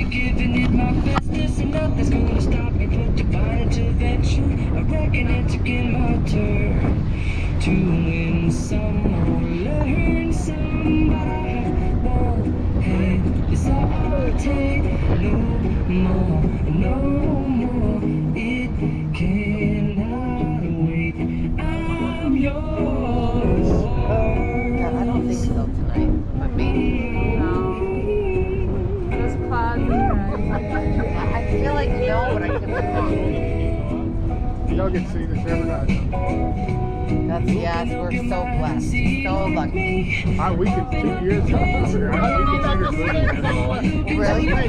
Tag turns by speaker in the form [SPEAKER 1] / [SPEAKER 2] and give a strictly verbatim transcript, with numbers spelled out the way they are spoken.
[SPEAKER 1] giving it my best. There's nothing's gonna stop me but divine intervention. I reckon it's again my turn to win some or learn some, but I have one hand. It's all I'll take. No more, no more. It cannot wait. I'm yours.
[SPEAKER 2] God, I don't think so tonight, but maybe.
[SPEAKER 3] Those clouds are
[SPEAKER 2] I feel like no, but I could be wrong.
[SPEAKER 4] You don't get to see this every night.
[SPEAKER 2] That's, yes, we're so blessed, so lucky.
[SPEAKER 4] I, we could two years ago. We considered moving.
[SPEAKER 2] Really?